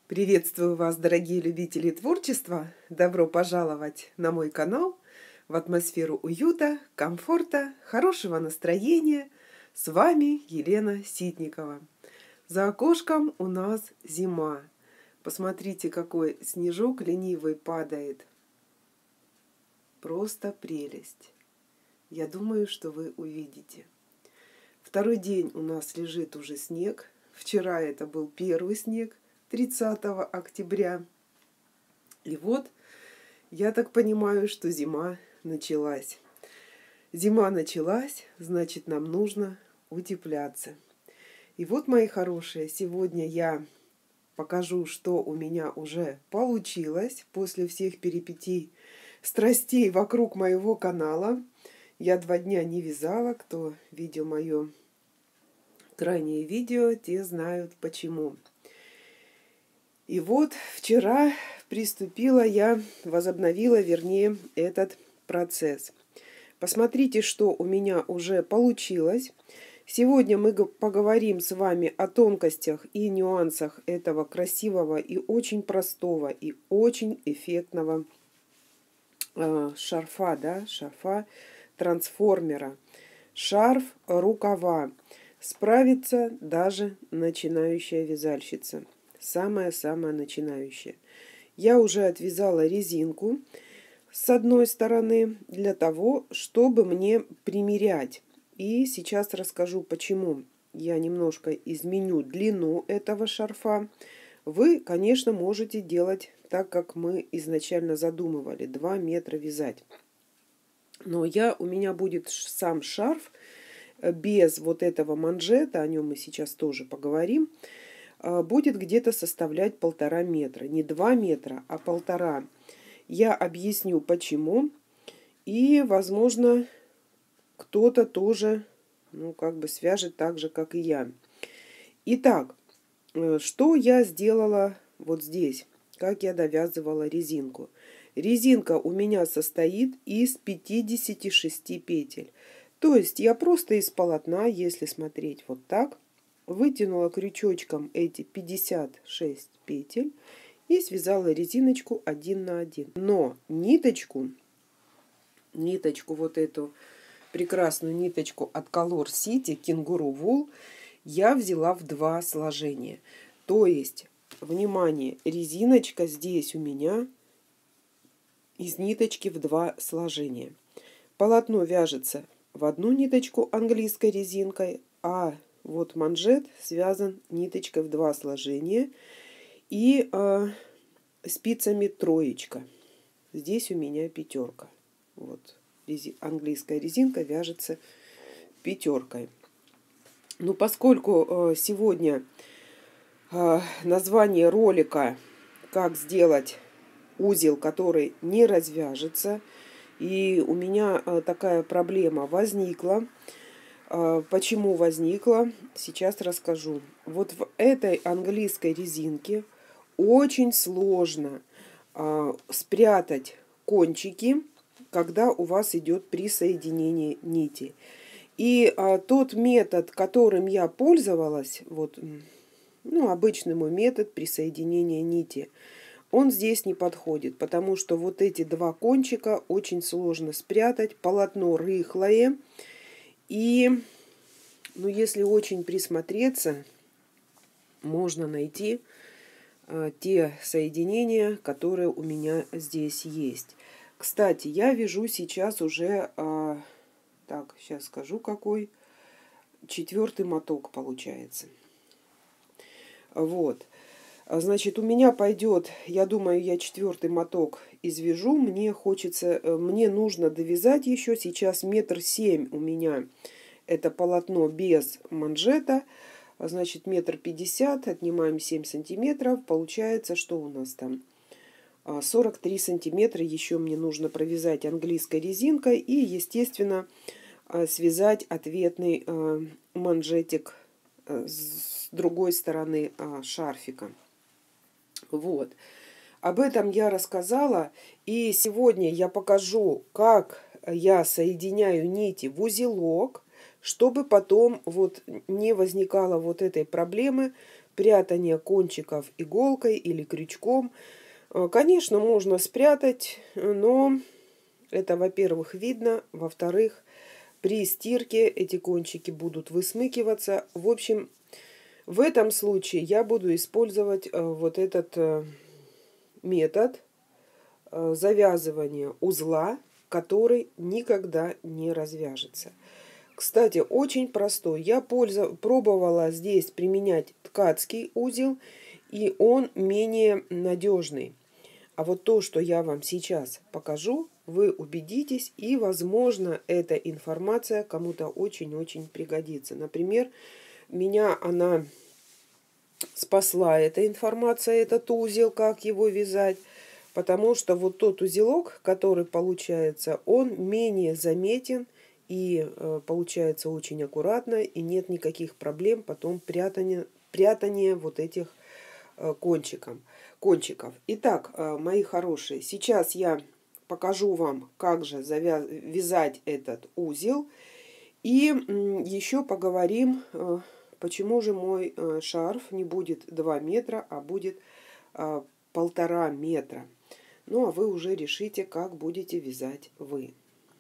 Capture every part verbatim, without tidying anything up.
Приветствую вас, дорогие любители творчества! Добро пожаловать на мой канал в атмосферу уюта, комфорта, хорошего настроения. С вами Елена Ситникова. За окошком у нас зима. Посмотрите, какой снежок ленивый падает. Просто прелесть. Я думаю, что вы увидите. Второй день у нас лежит уже снег. Вчера это был первый снег. тридцатого октября. И вот, я так понимаю, что зима началась. Зима началась, значит, нам нужно утепляться. И вот, мои хорошие, сегодня я покажу, что у меня уже получилось после всех перипетий, страстей вокруг моего канала. Я два дня не вязала. Кто видел мое крайнее видео, те знают почему. И вот вчера приступила я, возобновила, вернее, этот процесс. Посмотрите, что у меня уже получилось. Сегодня мы поговорим с вами о тонкостях и нюансах этого красивого и очень простого и очень эффектного э, шарфа, да, шарфа трансформера. Шарф рукава. Справится даже начинающая вязальщица. Самая-самая начинающая. Я уже отвязала резинку с одной стороны для того, чтобы мне примерять. И сейчас расскажу, почему я немножко изменю длину этого шарфа. Вы, конечно, можете делать так, как мы изначально задумывали, два метра вязать. Но я, у меня будет сам шарф без вот этого манжета, о нем мы сейчас тоже поговорим, будет где-то составлять полтора метра. Не два метра, а полтора. Я объясню, почему. И, возможно, кто-то тоже, ну, как бы свяжет так же, как и я. Итак, что я сделала вот здесь? Как я довязывала резинку? Резинка у меня состоит из пятидесяти шести петель. То есть я просто из полотна, если смотреть вот так, вытянула крючочком эти пятьдесят шесть петель и связала резиночку один на один. Но ниточку, ниточку вот эту прекрасную ниточку от Color City Кенгуру Wool я взяла в два сложения. То есть, внимание, резиночка здесь у меня из ниточки в два сложения. Полотно вяжется в одну ниточку английской резинкой, а вот манжет связан ниточкой в два сложения и э, спицами троечка. Здесь у меня пятерка. Вот рези, английская резинка вяжется пятеркой. Ну, поскольку э, сегодня э, название ролика «Как сделать узел, который не развяжется», и у меня э, такая проблема возникла. Почему возникла, сейчас расскажу. Вот в этой английской резинке очень сложно а, спрятать кончики, когда у вас идет присоединение нити. И а, тот метод, которым я пользовалась, вот, ну, обычный мой метод присоединения нити, он здесь не подходит, потому что вот эти два кончика очень сложно спрятать, полотно рыхлое. И, ну, если очень присмотреться, можно найти э, те соединения, которые у меня здесь есть. Кстати, я вяжу сейчас уже, э, так, сейчас скажу какой, четвертый моток получается. Вот. Значит, у меня пойдет, я думаю, я четвертый моток извяжу. Мне хочется, мне нужно довязать еще. Сейчас метр семь у меня это полотно без манжета. Значит, метр пятьдесят, отнимаем семь сантиметров. Получается, что у нас там? сорок три сантиметра еще мне нужно провязать английской резинкой. И, естественно, связать ответный манжетик с другой стороны шарфика. Вот. Об этом я рассказала. И сегодня я покажу, как я соединяю нити в узелок, чтобы потом вот не возникало вот этой проблемы прятание кончиков иголкой или крючком. Конечно, можно спрятать, но это, во-первых, видно, во-вторых, при стирке эти кончики будут высмыкиваться. В общем, в этом случае я буду использовать вот этот метод завязывания узла, который никогда не развяжется. Кстати, очень простой. Я пользов... пробовала здесь применять ткацкий узел, и он менее надежный. А вот то, что я вам сейчас покажу, вы убедитесь, и, возможно, эта информация кому-то очень-очень пригодится. Например, меня она спасла, эта информация, этот узел, как его вязать, потому что вот тот узелок, который получается, он менее заметен и э, получается очень аккуратно, и нет никаких проблем потом прятания, прятания вот этих э, кончиков. кончиков. Итак, э, мои хорошие, сейчас я покажу вам, как же завяз... вязать этот узел, и э, еще поговорим, э, почему же мой э, шарф не будет два метра, а будет э, полтора метра. Ну, а вы уже решите, как будете вязать вы.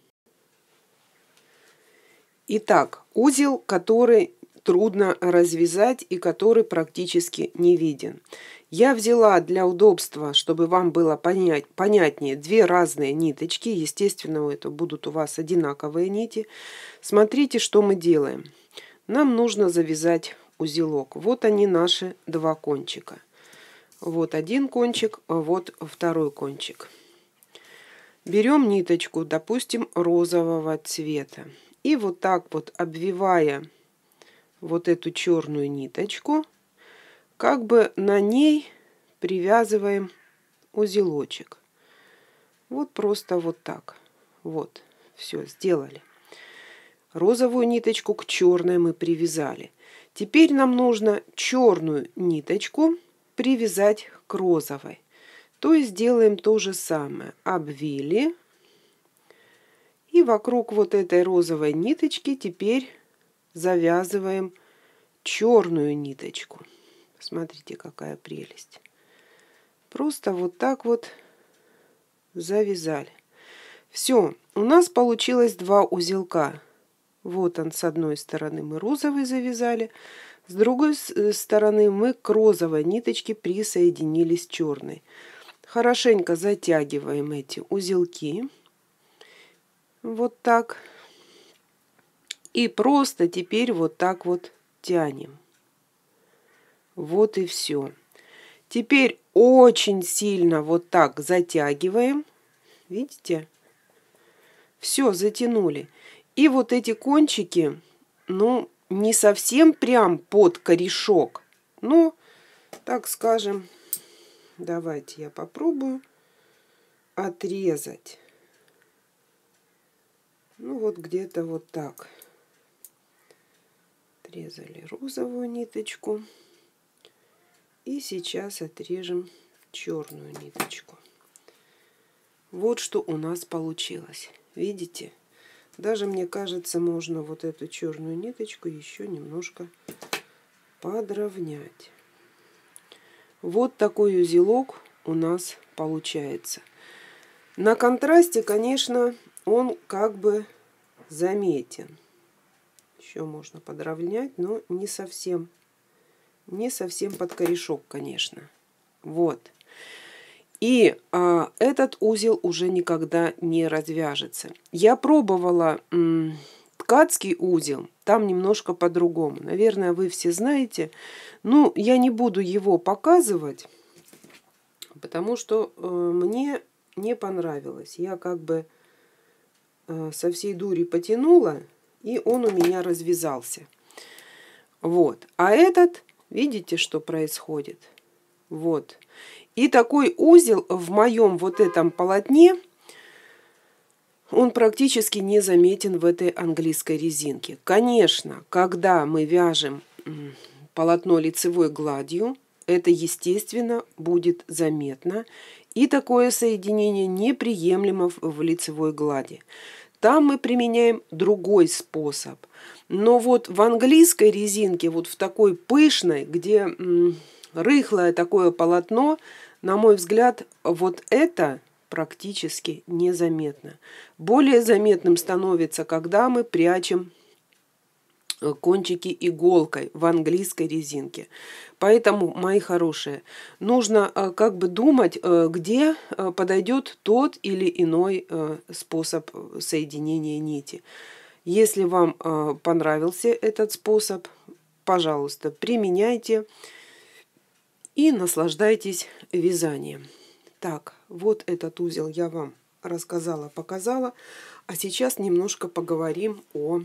Итак, узел, который трудно развязать и который практически не виден. Я взяла для удобства, чтобы вам было понять, понятнее, две разные ниточки. Естественно, это будут у вас одинаковые нити. Смотрите, что мы делаем. Нам нужно завязать узелок. Вот они, наши два кончика. Вот один кончик, вот второй кончик. Берем ниточку, допустим, розового цвета. И вот так вот, обвивая вот эту черную ниточку, как бы на ней привязываем узелочек. Вот просто вот так. Вот, все, сделали. Розовую ниточку к черной мы привязали. Теперь нам нужно черную ниточку привязать к розовой. То есть делаем то же самое. Обвили. И вокруг вот этой розовой ниточки теперь завязываем черную ниточку. Смотрите, какая прелесть. Просто вот так вот завязали. Все, у нас получилось два узелка. Вот он, с одной стороны мы розовый завязали, с другой стороны мы к розовой ниточке присоединились черной. Хорошенько затягиваем эти узелки. Вот так. И просто теперь вот так вот тянем. Вот и все. Теперь очень сильно вот так затягиваем. Видите? Все, затянули. И вот эти кончики, ну, не совсем прям под корешок. Ну, так скажем, давайте я попробую отрезать. Ну, вот где-то вот так. Отрезали розовую ниточку. И сейчас отрежем черную ниточку. Вот что у нас получилось. Видите? Даже, мне кажется, можно вот эту черную ниточку еще немножко подровнять. Вот такой узелок у нас получается. На контрасте, конечно, он как бы заметен. Еще можно подровнять, но не совсем, не совсем под корешок, конечно. Вот. И а, этот узел уже никогда не развяжется. Я пробовала м, ткацкий узел, там немножко по-другому. Наверное, вы все знаете. Ну, я не буду его показывать, потому что э, мне не понравилось. Я как бы э, со всей дури потянула, и он у меня развязался. Вот. А этот, видите, что происходит? Вот. И такой узел в моем вот этом полотне, он практически не заметен в этой английской резинке. Конечно, когда мы вяжем полотно лицевой гладью, это, естественно, будет заметно. И такое соединение неприемлемо в лицевой глади. там мы применяем другой способ. Но вот в английской резинке, вот в такой пышной, где м, рыхлое такое полотно, на мой взгляд, вот это практически незаметно. Более заметным становится, когда мы прячем кончики иголкой в английской резинке. Поэтому, мои хорошие, нужно как бы думать, где подойдет тот или иной способ соединения нити. Если вам понравился этот способ, пожалуйста, применяйте и наслаждайтесь вязанием. Так, вот этот узел я вам рассказала, показала. А сейчас немножко поговорим о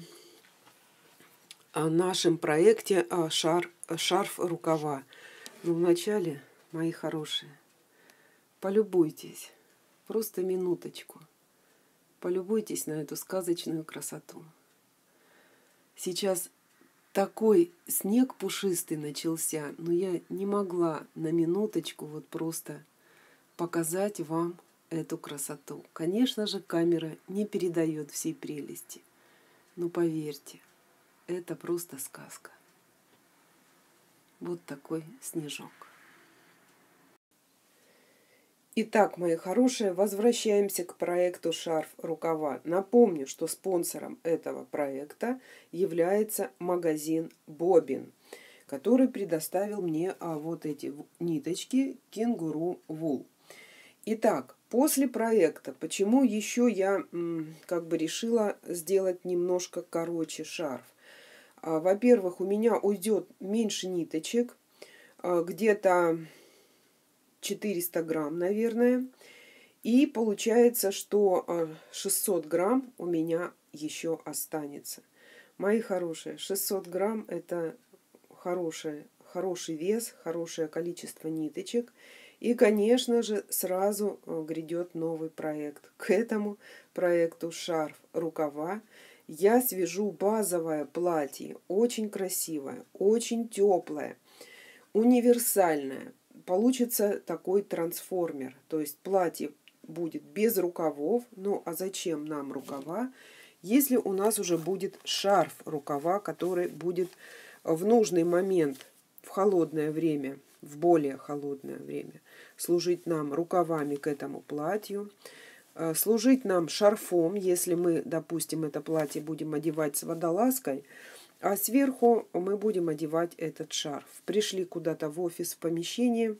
о нашем проекте шар, шарф рукава. Но вначале, мои хорошие, полюбуйтесь, просто минуточку, полюбуйтесь на эту сказочную красоту. Сейчас такой снег пушистый начался, но я не могла на минуточку вот просто показать вам эту красоту. Конечно же, камера не передает всей прелести, но поверьте, это просто сказка. Вот такой снежок. Итак, мои хорошие, возвращаемся к проекту «Шарф рукава». Напомню, что спонсором этого проекта является магазин Бобин, который предоставил мне а, вот эти ниточки Кенгуру Вул. Итак, после проекта, почему еще я м, как бы решила сделать немножко короче шарф? Во-первых, у меня уйдет меньше ниточек, где-то четыреста грамм, наверное. И получается, что шестьсот грамм у меня еще останется. Мои хорошие, шестьсот грамм это хороший, хороший вес, хорошее количество ниточек. И, конечно же, сразу грядет новый проект. К этому проекту «Шарф рукава» я свяжу базовое платье, очень красивое, очень теплое, универсальное. Получится такой трансформер, то есть платье будет без рукавов. Ну а зачем нам рукава, если у нас уже будет шарф рукава, который будет в нужный момент, в холодное время, в более холодное время, служить нам рукавами к этому платью, служить нам шарфом, если мы, допустим, это платье будем одевать с водолазкой, а сверху мы будем одевать этот шарф. Пришли куда-то в офис, в помещение,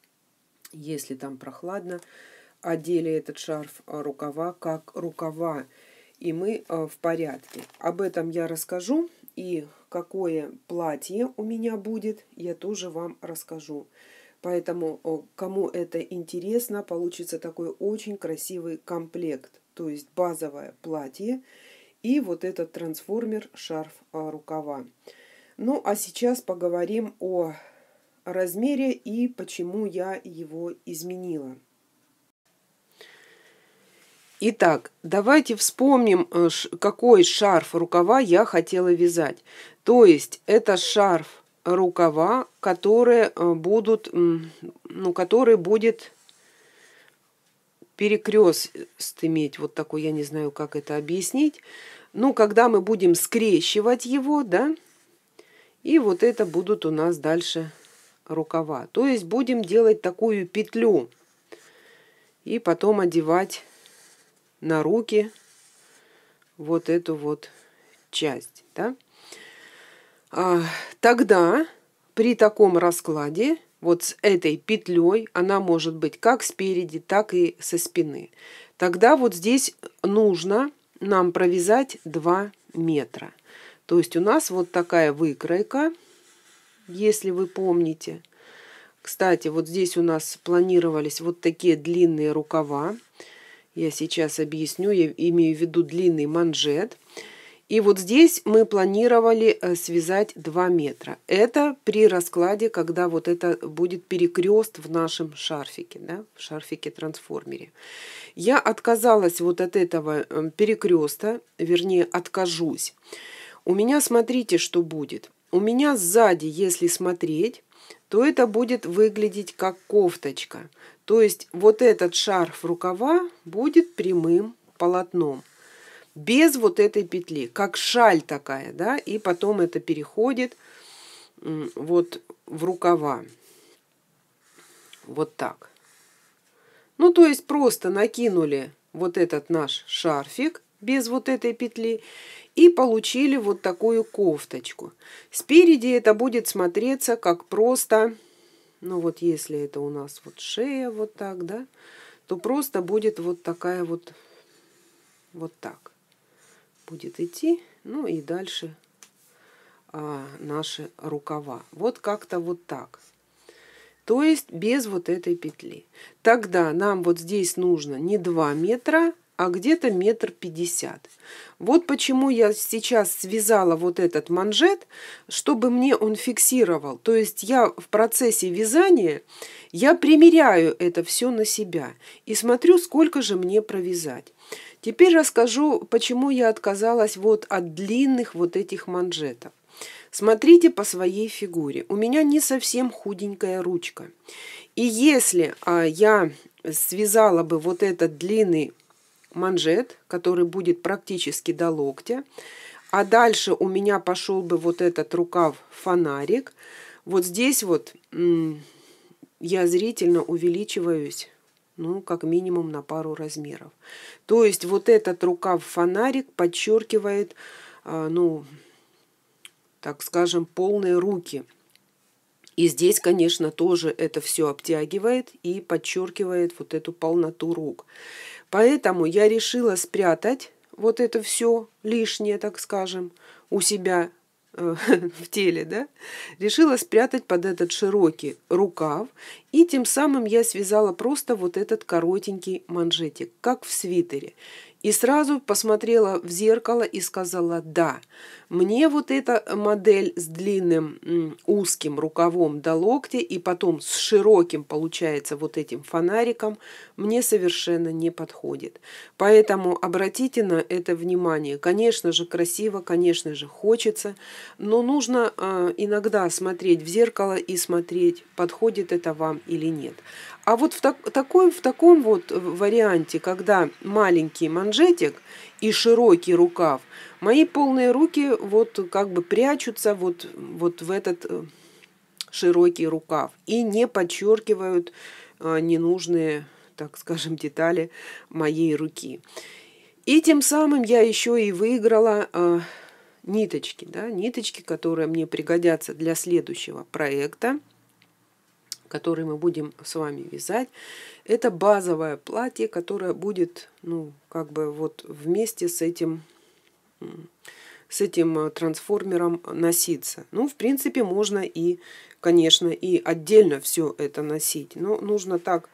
если там прохладно, одели этот шарф, рукава как рукава, и мы в порядке. Об этом я расскажу, и какое платье у меня будет, я тоже вам расскажу. Поэтому, кому это интересно, получится такой очень красивый комплект. То есть базовое платье и вот этот трансформер шарф рукава. Ну, а сейчас поговорим о размере и почему я его изменила. Итак, давайте вспомним, какой шарф рукава я хотела вязать. То есть это шарф рукава, которые будут, ну, который будет перекрест иметь, вот такой, я не знаю, как это объяснить. Ну, когда мы будем скрещивать его, да, и вот это будут у нас дальше рукава. То есть будем делать такую петлю и потом одевать на руки вот эту вот часть, да. А, тогда при таком раскладе вот с этой петлей, она может быть как спереди, так и со спины. Тогда вот здесь нужно нам провязать два метра. То есть у нас вот такая выкройка, если вы помните. Кстати, вот здесь у нас планировались вот такие длинные рукава. Я сейчас объясню, я имею в виду длинный манжет. И вот здесь мы планировали связать два метра. Это при раскладе, когда вот это будет перекрест в нашем шарфике, да, в шарфике-трансформере. Я отказалась вот от этого перекреста, вернее, откажусь. У меня, смотрите, что будет. У меня сзади, если смотреть, то это будет выглядеть как кофточка. То есть вот этот шарф рукава будет прямым полотном. без вот этой петли, как шаль такая, да, и потом это переходит вот в рукава. Вот так. Ну, то есть просто накинули вот этот наш шарфик без вот этой петли и получили вот такую кофточку. Спереди это будет смотреться как просто, ну вот если это у нас вот шея вот так, да, то просто будет вот такая вот, вот так будет идти, ну и дальше а, наши рукава. Вот как-то вот так. То есть без вот этой петли. Тогда нам вот здесь нужно не два метра, а где-то метр пятьдесят. Вот почему я сейчас связала вот этот манжет, чтобы мне он фиксировал. То есть я в процессе вязания, я примеряю это все на себя и смотрю, сколько же мне провязать. Теперь расскажу, почему я отказалась вот от длинных вот этих манжетов. Смотрите по своей фигуре. У меня не совсем худенькая ручка. И если а, я связала бы вот этот длинный манжет, который будет практически до локтя, а дальше у меня пошел бы вот этот рукав-фонарик, вот здесь вот м- я зрительно увеличиваюсь, ну, как минимум на пару размеров. То есть вот этот рукав-фонарик подчеркивает, а, ну, так скажем, полные руки. И здесь, конечно, тоже это все обтягивает и подчеркивает вот эту полноту рук. Поэтому я решила спрятать вот это все лишнее, так скажем, у себя э, в теле, да? Решила спрятать под этот широкий рукав. И тем самым я связала просто вот этот коротенький манжетик, как в свитере. И сразу посмотрела в зеркало и сказала: да, мне вот эта модель с длинным м, узким рукавом до локтя и потом с широким, получается, вот этим фонариком мне совершенно не подходит. Поэтому обратите на это внимание. Конечно же, красиво, конечно же, хочется, но нужно э, иногда смотреть в зеркало и смотреть, подходит это вам или нет. А вот в, так, такой, в таком вот варианте, когда маленький манжетик и широкий рукав, мои полные руки вот как бы прячутся вот, вот в этот широкий рукав и не подчеркивают а, ненужные, так скажем, детали моей руки. И тем самым я еще и выиграла а, ниточки, да, ниточки, которые мне пригодятся для следующего проекта, который мы будем с вами вязать. Это базовое платье, которое будет, ну, как бы вот вместе с этим, с этим трансформером носиться. Ну, в принципе, можно и, конечно, и отдельно все это носить. Но нужно так...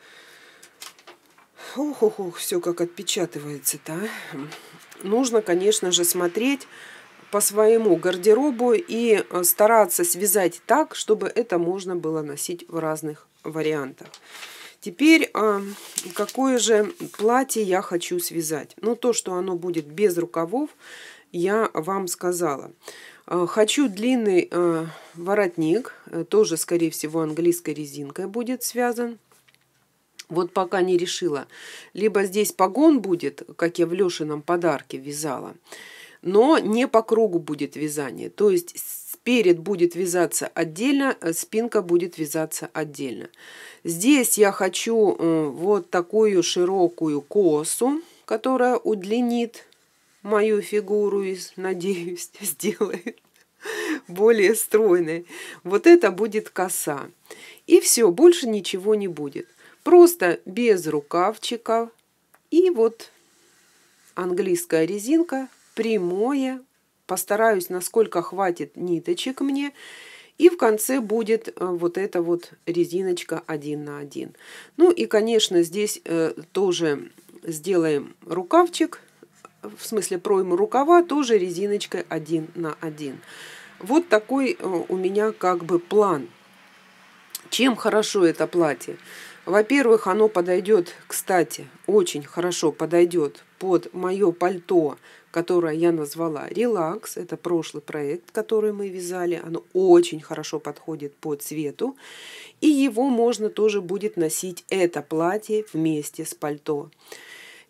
Ох-ох-ох, все как отпечатывается-то. Нужно, конечно же, смотреть по своему гардеробу и стараться связать так, чтобы это можно было носить в разных вариантах. Теперь, какое же платье я хочу связать? Ну, то, что оно будет без рукавов, я вам сказала. Хочу длинный воротник, тоже, скорее всего, английской резинкой будет связан. Вот пока не решила. Либо здесь погон будет, как я в Лешином подарке вязала, но не по кругу будет вязание. То есть сперед будет вязаться отдельно, спинка будет вязаться отдельно. Здесь я хочу вот такую широкую косу, которая удлинит мою фигуру и, надеюсь, сделает более стройной. Вот это будет коса. И все, больше ничего не будет. Просто без рукавчиков. И вот английская резинка. Прямое, постараюсь, насколько хватит ниточек мне, и в конце будет вот эта вот резиночка один на один. Ну и, конечно, здесь э, тоже сделаем рукавчик, в смысле пройму рукава, тоже резиночкой один на один. Вот такой э, у меня как бы план. Чем хорошо это платье? Во-первых, оно подойдет, кстати, очень хорошо подойдет под мое пальто, которое я назвала «Релакс». Это прошлый проект, который мы вязали. Оно очень хорошо подходит по цвету. И его можно тоже будет носить, это платье, вместе с пальто.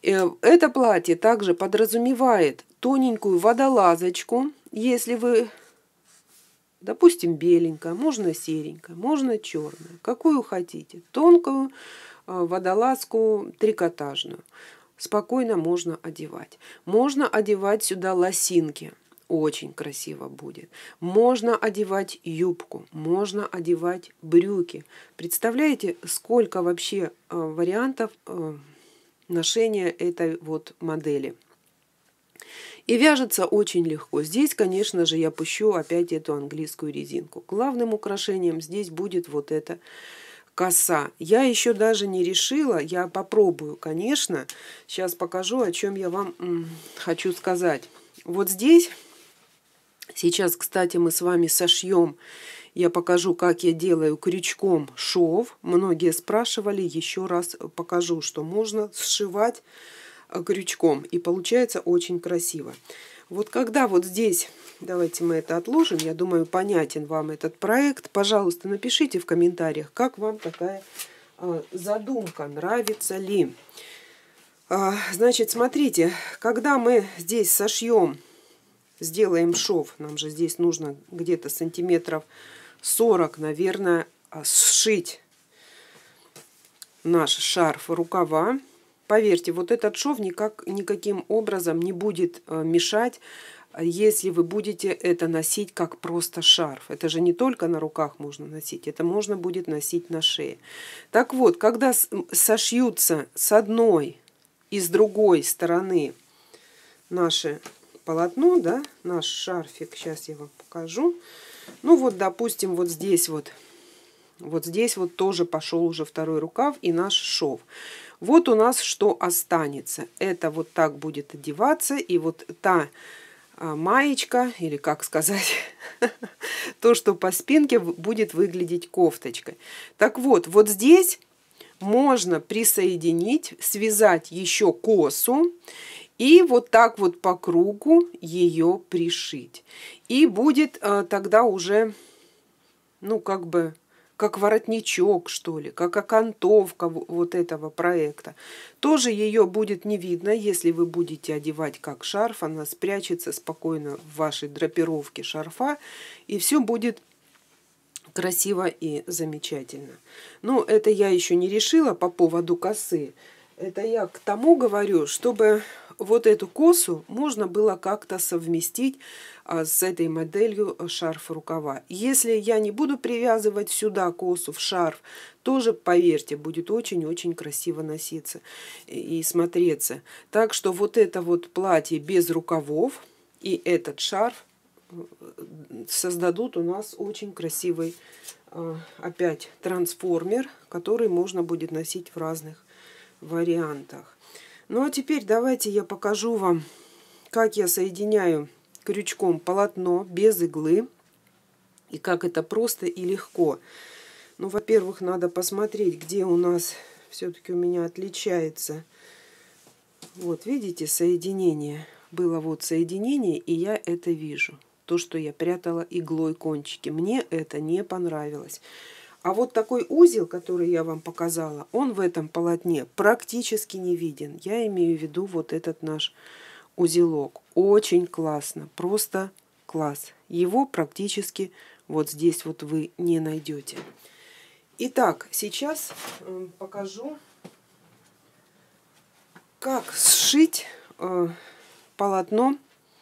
Это платье также подразумевает тоненькую водолазочку, если вы, допустим, беленькая, можно серенькая, можно черная, какую хотите, тонкую водолазку трикотажную. Спокойно можно одевать. Можно одевать сюда лосинки. Очень красиво будет. Можно одевать юбку. Можно одевать брюки. Представляете, сколько вообще э, вариантов э, ношения этой вот модели. И вяжется очень легко. Здесь, конечно же, я пущу опять эту английскую резинку. Главным украшением здесь будет вот эта коса. Я еще даже не решила, я попробую, конечно. Сейчас покажу, о чем я вам м, хочу сказать. Вот здесь, сейчас, кстати, мы с вами сошьем, я покажу, как я делаю крючком шов. Многие спрашивали, еще раз покажу, что можно сшивать крючком. И получается очень красиво. Вот когда вот здесь, давайте мы это отложим, я думаю, понятен вам этот проект. Пожалуйста, напишите в комментариях, как вам такая э, задумка, нравится ли. А, значит, смотрите, когда мы здесь сошьем, сделаем шов, нам же здесь нужно где-то сантиметров сорок, наверное, сшить наш шарф рукава. Поверьте, вот этот шов никак, никаким образом не будет мешать, если вы будете это носить как просто шарф. Это же не только на руках можно носить, это можно будет носить на шее. Так вот, когда сошьются с одной и с другой стороны наше полотно, да, наш шарфик, сейчас я вам покажу. Ну вот, допустим, вот здесь вот, вот здесь вот тоже пошел уже второй рукав и наш шов. Вот у нас что останется. Это вот так будет одеваться. И вот та а, маечка, или как сказать, то, что по спинке будет выглядеть кофточкой. Так вот, вот здесь можно присоединить, связать еще косу. И вот так вот по кругу ее пришить. И будет а, тогда уже, ну как бы... как воротничок, что ли, как окантовка вот этого проекта. Тоже ее будет не видно, если вы будете одевать как шарф, она спрячется спокойно в вашей драпировке шарфа, и все будет красиво и замечательно. Но это я еще не решила по поводу косы. Это я к тому говорю, чтобы вот эту косу можно было как-то совместить а, с этой моделью шарфа рукава. Если я не буду привязывать сюда косу в шарф, тоже, поверьте, будет очень-очень красиво носиться и смотреться. Так что вот это вот платье без рукавов и этот шарф создадут у нас очень красивый а, опять трансформер, который можно будет носить в разных вариантах. Ну а теперь давайте я покажу вам, как я соединяю крючком полотно без иглы и как это просто и легко. Ну, во-первых, надо посмотреть, где у нас все-таки у меня отличается. Вот, видите, соединение. Было вот соединение, и я это вижу. То, что я прятала иглой кончики. Мне это не понравилось. А вот такой узел, который я вам показала, он в этом полотне практически не виден. Я имею в виду вот этот наш узелок. Очень классно, просто класс. Его практически вот здесь вот вы не найдете. Итак, сейчас покажу, как сшить полотно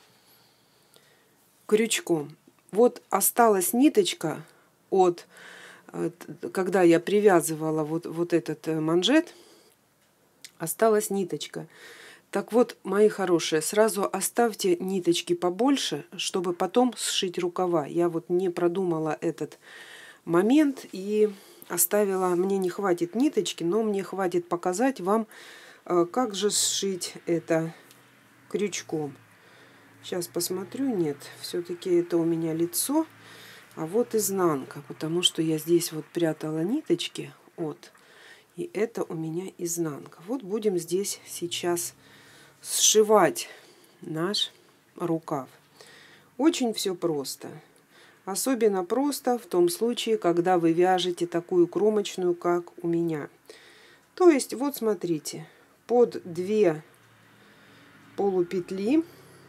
крючком. Вот осталась ниточка от... Когда я привязывала вот, вот этот манжет, осталась ниточка. Так вот, мои хорошие, сразу оставьте ниточки побольше, чтобы потом сшить рукава. Я вот не продумала этот момент и оставила, мне не хватит ниточки, но мне хватит показать вам, как же сшить это крючком. Сейчас посмотрю, нет, все-таки это у меня лицо. А вот изнанка, потому что я здесь вот прятала ниточки от, и это у меня изнанка. Вот будем здесь сейчас сшивать наш рукав. Очень все просто. Особенно просто в том случае, когда вы вяжете такую кромочную, как у меня. То есть, вот смотрите, под две полупетли.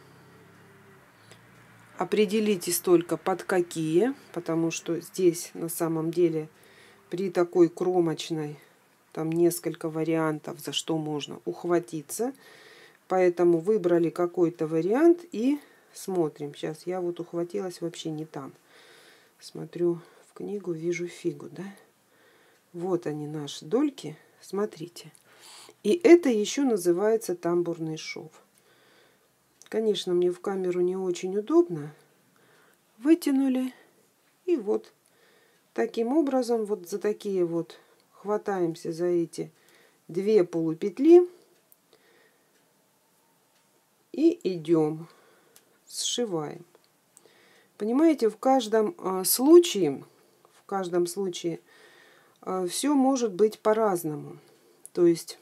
Определитесь только под какие, потому что здесь на самом деле при такой кромочной там несколько вариантов, за что можно ухватиться. Поэтому выбрали какой-то вариант и смотрим. Сейчас я вот ухватилась вообще не там. Смотрю в книгу, вижу фигу, да? Вот они, наши дольки. Смотрите. И это еще называется тамбурный шов. Конечно, мне в камеру не очень удобно. Вытянули. И вот таким образом, вот за такие вот, хватаемся за эти две полупетли. И идем, сшиваем. Понимаете, в каждом а, случае, в каждом случае а, все может быть по-разному. То есть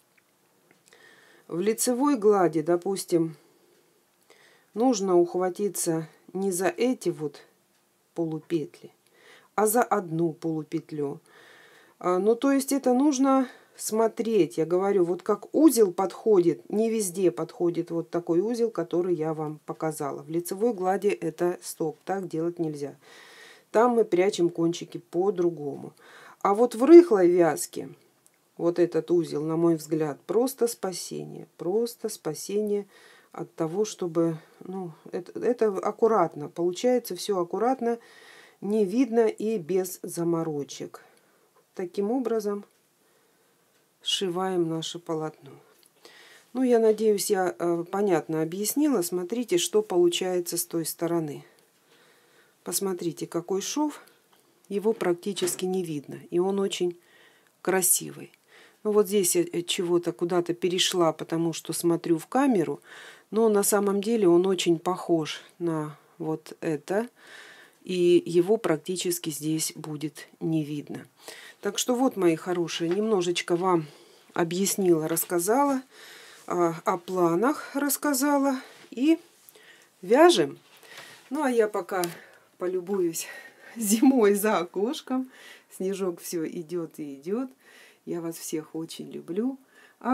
в лицевой глади, допустим, нужно ухватиться не за эти вот полупетли, а за одну полупетлю. А, ну, то есть это нужно смотреть. Я говорю, вот как узел подходит, не везде подходит вот такой узел, который я вам показала. В лицевой глади это стоп, так делать нельзя. Там мы прячем кончики по-другому. А вот в рыхлой вязке вот этот узел, на мой взгляд, просто спасение. Просто спасение от того, чтобы... Ну, это, это аккуратно. Получается все аккуратно, не видно и без заморочек. Таким образом сшиваем наше полотно. Ну, я надеюсь, я э, понятно объяснила. Смотрите, что получается с той стороны. Посмотрите, какой шов. Его практически не видно. И он очень красивый. Ну, вот здесь я чего-то куда-то перешла, потому что смотрю в камеру. Но на самом деле он очень похож на вот это. И его практически здесь будет не видно. Так что вот, мои хорошие, немножечко вам объяснила, рассказала, о, о планах рассказала. И вяжем. Ну, а я пока полюбуюсь зимой за окошком. Снежок все идет и идет. Я вас всех очень люблю,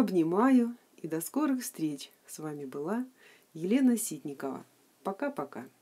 обнимаю. И до скорых встреч. С вами была Елена Ситникова. Пока-пока.